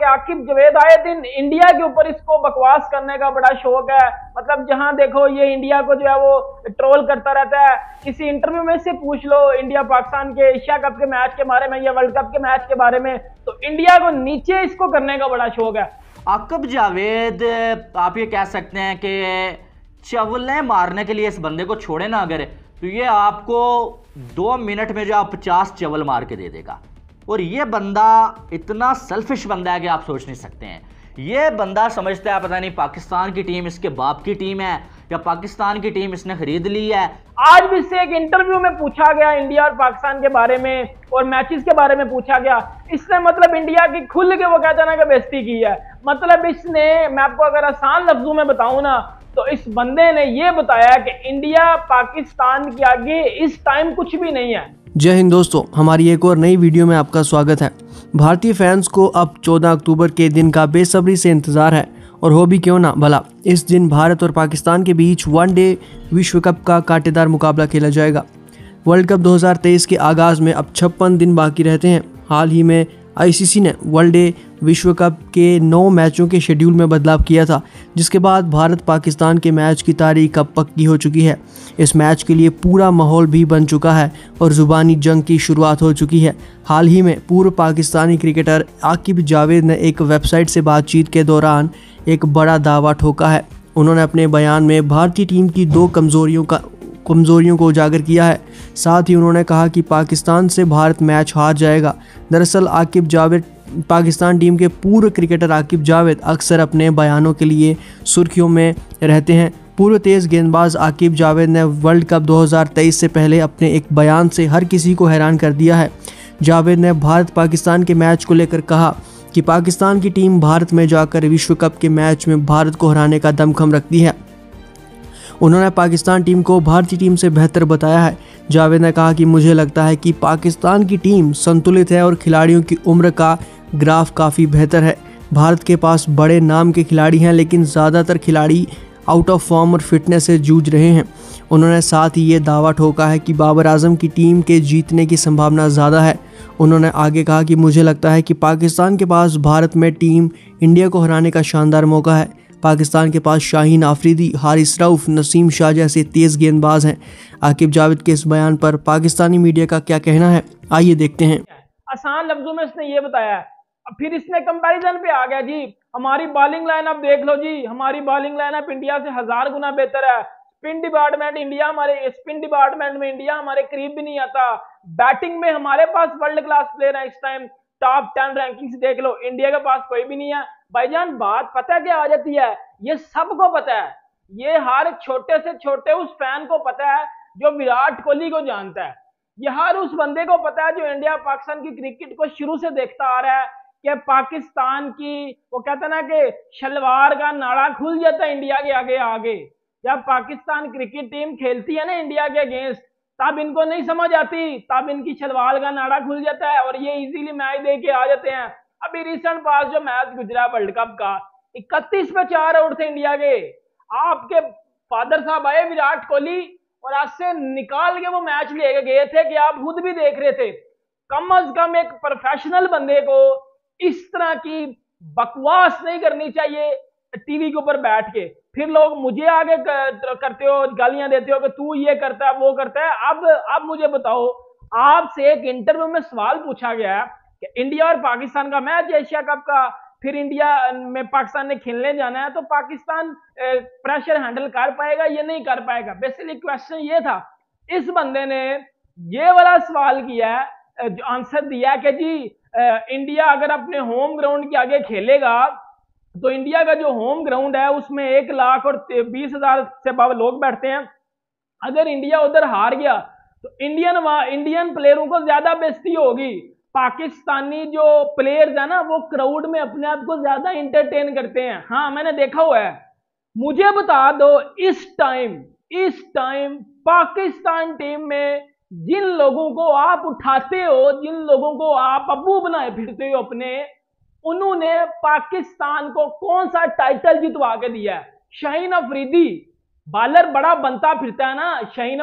आकिब जावेद आए दिन इंडिया के ऊपर इसको बकवास करने का बड़ा शौक है। मतलब जहां देखो ये इंडिया को जो है वो ट्रोल करता रहता है। किसी इंटरव्यू में से पूछ लो इंडिया पाकिस्तान के एशिया कप के मैच के बारे में या वर्ल्ड कप के मैच के बारे में, तो इंडिया को नीचे इसको करने का बड़ा शौक है। आकिब जावेद, आप ये कह सकते हैं कि चवलें मारने के लिए इस बंदे को छोड़े ना अगर, तो ये आपको 2 मिनट में जो आप 50 चवल मार के दे देगा। और ये बंदा इतना सेल्फिश बंदा है कि आप सोच नहीं सकते हैं। ये बंदा समझता है पता नहीं पाकिस्तान की टीम इसके बाप की टीम है या पाकिस्तान की टीम इसने खरीद ली है। आज भी इससे एक इंटरव्यू में पूछा गया इंडिया और पाकिस्तान के बारे में और मैचेस के बारे में पूछा गया, इसने मतलब इंडिया की खुल के वो कहता ना कि बेइज्जती की है। मतलब इसने, मैं आपको अगर आसान लफ्जों में बताऊं ना, तो इस बंदे ने ये बताया कि इंडिया पाकिस्तान के आगे इस टाइम कुछ भी नहीं है। जय हिंद दोस्तों, हमारी एक और नई वीडियो में आपका स्वागत है। भारतीय फैंस को अब 14 अक्टूबर के दिन का बेसब्री से इंतज़ार है, और हो भी क्यों ना भला। इस दिन भारत और पाकिस्तान के बीच वनडे विश्व कप का कांटेदार मुकाबला खेला जाएगा। वर्ल्ड कप 2023 के आगाज़ में अब 56 दिन बाकी रहते हैं। हाल ही में आईसीसी ने वनडे विश्व कप के 9 मैचों के शेड्यूल में बदलाव किया था, जिसके बाद भारत पाकिस्तान के मैच की तारीख अब पक्की हो चुकी है। इस मैच के लिए पूरा माहौल भी बन चुका है और ज़ुबानी जंग की शुरुआत हो चुकी है। हाल ही में पूर्व पाकिस्तानी क्रिकेटर आकिब जावेद ने एक वेबसाइट से बातचीत के दौरान एक बड़ा दावा ठोका है। उन्होंने अपने बयान में भारतीय टीम की 2 कमज़ोरियों को उजागर किया है। साथ ही उन्होंने कहा कि पाकिस्तान से भारत मैच हार जाएगा। दरअसल आकिब जावेद, पाकिस्तान टीम के पूर्व क्रिकेटर आकिब जावेद अक्सर अपने बयानों के लिए सुर्खियों में रहते हैं। पूर्व तेज़ गेंदबाज आकिब जावेद ने वर्ल्ड कप 2023 से पहले अपने एक बयान से हर किसी को हैरान कर दिया है। जावेद ने भारत पाकिस्तान के मैच को लेकर कहा कि पाकिस्तान की टीम भारत में जाकर विश्व कप के मैच में भारत को हराने का दमखम रखती है। उन्होंने पाकिस्तान टीम को भारतीय टीम से बेहतर बताया है। जावेद ने कहा कि मुझे लगता है कि पाकिस्तान की टीम संतुलित है और खिलाड़ियों की उम्र का ग्राफ काफ़ी बेहतर है। भारत के पास बड़े नाम के खिलाड़ी हैं, लेकिन ज़्यादातर खिलाड़ी आउट ऑफ फॉर्म और फिटनेस से जूझ रहे हैं। उन्होंने साथ ही ये दावा ठोका है कि बाबर आजम की टीम के जीतने की संभावना ज़्यादा है। उन्होंने आगे कहा कि मुझे लगता है कि पाकिस्तान के पास भारत में टीम इंडिया को हराने का शानदार मौका है। पाकिस्तान के पास शाहीन आफरीदी, हारिस रऊफ, नसीम शाह जैसे तेज़ गेंदबाज हैं। आकिब जावेद के इस बयान पर पाकिस्तानी मीडिया का क्या कहना है, आइए देखते हैं। आसान लफ्जों में इसने ये बताया है। अब फिर इसने कंपैरिजन पे आ गया जी, हमारी बॉलिंग लाइनअप देख लो जी, हमारी बॉलिंग लाइनअप इंडिया से 1000 गुना बेहतर है। स्पिन डिपार्टमेंट में इंडिया हमारे करीब भी नहीं आता। बैटिंग में हमारे पास वर्ल्ड क्लास प्लेयर है। इस टाइम टॉप 10 रैंकिंग्स देख लो, इंडिया के पास कोई भी नहीं है। भाईजान बात पता है क्या आ जाती है, ये सबको पता है, ये हर छोटे से छोटे उस फैन को पता है जो विराट कोहली को जानता है। ये हर उस बंदे को पता है जो इंडिया पाकिस्तान की क्रिकेट को शुरू से देखता आ रहा है कि पाकिस्तान की, वो कहते हैं ना कि शलवार का नाड़ा खुल जाता है इंडिया के आगे आगे। जब पाकिस्तान क्रिकेट टीम खेलती है ना इंडिया के अगेंस्ट, तब इनको नहीं समझ आती, तब इनकी शलवार का नाड़ा खुल जाता है और ये इजीली मैच दे के आ जाते हैं। अभी रिसेंट पास जो मैच गुजरा वर्ल्ड कप का, 31 पे 4 आउट थे इंडिया के। आपके फादर साहब आए विराट कोहली और आज से निकाल के वो मैच ले गए थे कि आप खुद भी देख रहे थे। कम अज कम एक प्रोफेशनल बंदे को इस तरह की बकवास नहीं करनी चाहिए टीवी के ऊपर बैठ के। फिर लोग मुझे आगे करते हो, गालियां देते हो कि तू ये करता है वो करता है। अब मुझे बताओ, आपसे एक इंटरव्यू में सवाल पूछा गया कि इंडिया और पाकिस्तान का मैच एशिया कप का, फिर इंडिया में पाकिस्तान ने खेलने जाना है, तो पाकिस्तान प्रेशर हैंडल कर पाएगा या नहीं कर पाएगा। बेसिकली क्वेश्चन ये था। इस बंदे ने ये वाला सवाल किया, आंसर दिया कि जी इंडिया अगर अपने होम ग्राउंड के आगे खेलेगा तो इंडिया का जो होम ग्राउंड है उसमें 1,20,000 से ज्यादा लोग बैठते हैं। अगर इंडिया उधर हार गया तो इंडियन प्लेयरों को ज्यादा बेइज्जती होगी। पाकिस्तानी जो प्लेयर्स है ना, वो क्राउड में अपने आप को ज्यादा इंटरटेन करते हैं। हाँ, मैंने देखा हुआ है। मुझे बता दो, इस टाइम पाकिस्तान टीम में जिन लोगों को आप उठाते हो, जिन लोगों को आप अब्बू बनाए फिरते हो अपने, उन्होंने पाकिस्तान को कौन सा टाइटल जितवा के दिया है? शाहीन अफरीदी, बॉलर बड़ा बनता फिरता है ना,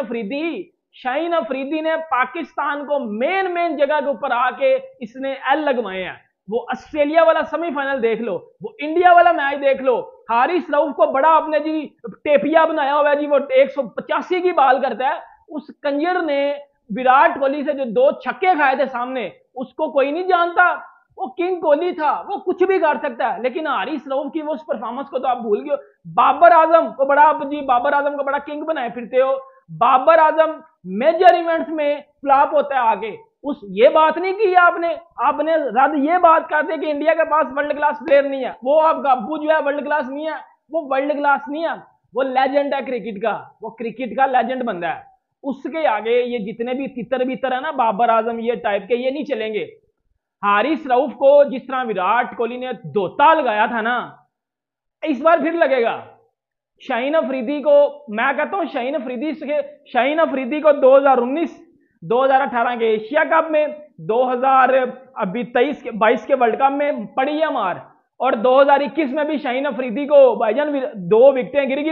शाहीन अफरीदी ने पाकिस्तान को मेन जगह के ऊपर आके इसने एल लगवाए हैं। वो ऑस्ट्रेलिया वाला सेमीफाइनल देख लो, वो इंडिया वाला मैच देख लो, हारिस रऊफ को बड़ा आपने जी टेपिया बनाया हुआ है जी, वो 185 की बाल करता है। उस कंजर ने विराट कोहली से जो 2 छक्के खाए थे सामने, उसको कोई नहीं जानता, वो किंग कोहली था, वो कुछ भी कर सकता है। लेकिन हारिस रऊफ की वो उस परफॉर्मेंस को तो आप भूल गए। बाबर आजम को बड़ा आप जी बाबर आजम को बड़ा किंग बनाए फिरते हो। बाबर आजम मेजर इवेंट्स में फ्लॉप होता है आगे, उस ये बात नहीं की आपने रद ये बात करते कि इंडिया के पास वर्ल्ड क्लास प्लेयर नहीं है। वो आप गब्बू जो है वर्ल्ड क्लास नहीं है, वो वर्ल्ड क्लास नहीं है, वो लेजेंड है क्रिकेट का, वो क्रिकेट का लेजेंड बंदा है। उसके आगे ये जितने भी तितर बितर है ना, बाबर आजम ये टाइप के, ये नहीं चलेंगे। हारिस रऊफ को जिस तरह विराट कोहली ने धोता लगाया था ना, इस बार फिर लगेगा। शाहीन अफरीदी को मैं कहता हूं, शाहीन अफरीदी को 2019 2018 के एशिया कप में, 2022 के वर्ल्ड कप में पड़ी है मार, और 2021 में भी शाहीन अफरीदी को भाईजान 2 विकेटें गिर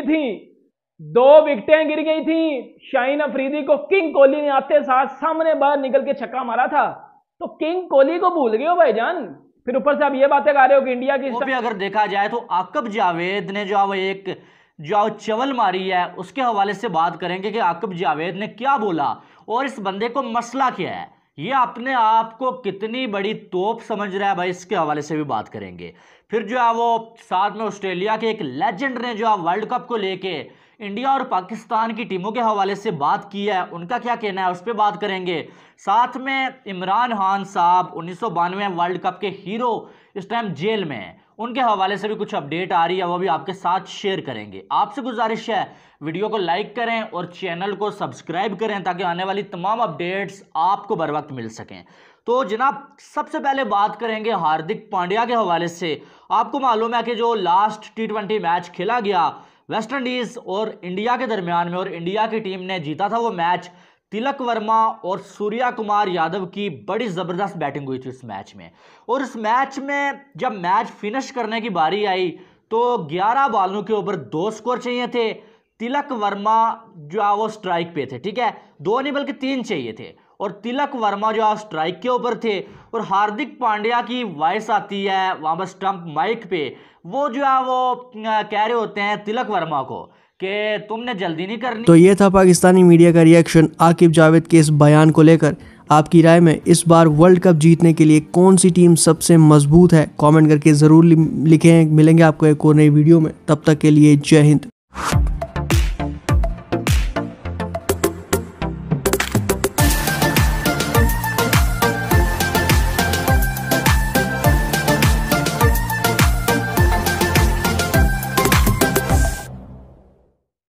गई थी। शाहीन अफरीदी को किंग कोहली ने आते साथ सामने बाहर निकल के छक्का मारा था। तो किंग कोहली को भूल गए हो भाईजान, फिर ऊपर से आप ये बातें कर रहे हो कि इंडिया की। वो भी अगर देखा जाए तो आकिब जावेद ने जो चवल मारी है, उसके हवाले से बात करेंगे कि आकिब जावेद ने क्या बोला और इस बंदे को मसला क्या है, ये अपने आप को कितनी बड़ी तोप समझ रहा है भाई, इसके हवाले से भी बात करेंगे। फिर जो है वो साथ में ऑस्ट्रेलिया के एक लेजेंड ने जो है वर्ल्ड कप को लेके इंडिया और पाकिस्तान की टीमों के हवाले से बात की है, उनका क्या कहना है उस पर बात करेंगे। साथ में इमरान खान साहब 1992 वर्ल्ड कप के हीरो इस टाइम जेल में हैं, उनके हवाले से भी कुछ अपडेट आ रही है, वो भी आपके साथ शेयर करेंगे। आपसे गुजारिश है वीडियो को लाइक करें और चैनल को सब्सक्राइब करें ताकि आने वाली तमाम अपडेट्स आपको बर वक्त मिल सकें। तो जनाब सबसे पहले बात करेंगे हार्दिक पांड्या के हवाले से। आपको मालूम है कि जो लास्ट T20 मैच खेला गया वेस्ट इंडीज और इंडिया के दरमियान में, और इंडिया की टीम ने जीता था वो मैच, तिलक वर्मा और सूर्या कुमार यादव की बड़ी ज़बरदस्त बैटिंग हुई थी उस मैच में। और उस मैच में जब मैच फिनिश करने की बारी आई तो 11 बॉलों के ऊपर 2 स्कोर चाहिए थे। तिलक वर्मा जो है वो स्ट्राइक पे थे, ठीक है, 2 नहीं बल्कि 3 चाहिए थे, और तिलक वर्मा जो है स्ट्राइक के ऊपर थे। और हार्दिक पांड्या की वॉइस आती है वहाँ पर स्टंप माइक पे, वो जो है वो कह रहे होते हैं तिलक वर्मा को कि तुमने जल्दी नहीं करनी। तो ये था पाकिस्तानी मीडिया का रिएक्शन आकिब जावेद के इस बयान को लेकर। आपकी राय में इस बार वर्ल्ड कप जीतने के लिए कौन सी टीम सबसे मजबूत है, कमेंट करके ज़रूर लिखें। मिलेंगे आपको एक और नई वीडियो में, तब तक के लिए जय हिंद।